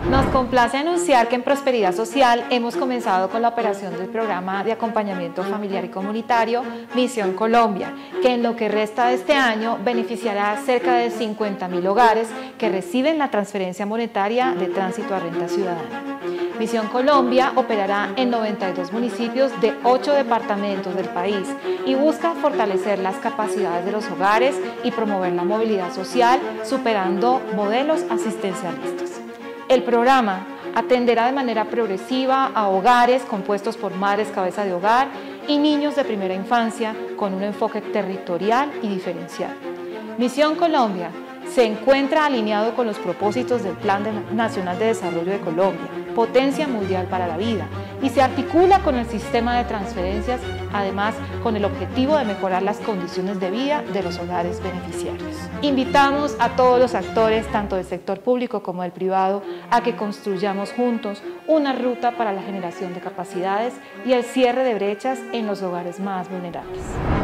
Nos complace anunciar que en Prosperidad Social hemos comenzado con la operación del programa de acompañamiento familiar y comunitario Misión Colombia, que en lo que resta de este año beneficiará a cerca de 50.000 hogares que reciben la transferencia monetaria de tránsito a renta ciudadana. Misión Colombia operará en 92 municipios de 8 departamentos del país y busca fortalecer las capacidades de los hogares y promover la movilidad social, superando modelos asistencialistas. El programa atenderá de manera progresiva a hogares compuestos por madres cabeza de hogar y niños de primera infancia con un enfoque territorial y diferencial. Misión Colombia se encuentra alineado con los propósitos del Plan Nacional de Desarrollo de Colombia, Potencia Mundial para la Vida, y se articula con el sistema de transferencias, además con el objetivo de mejorar las condiciones de vida de los hogares beneficiarios. Invitamos a todos los actores, tanto del sector público como del privado, a que construyamos juntos una ruta para la generación de capacidades y el cierre de brechas en los hogares más vulnerables.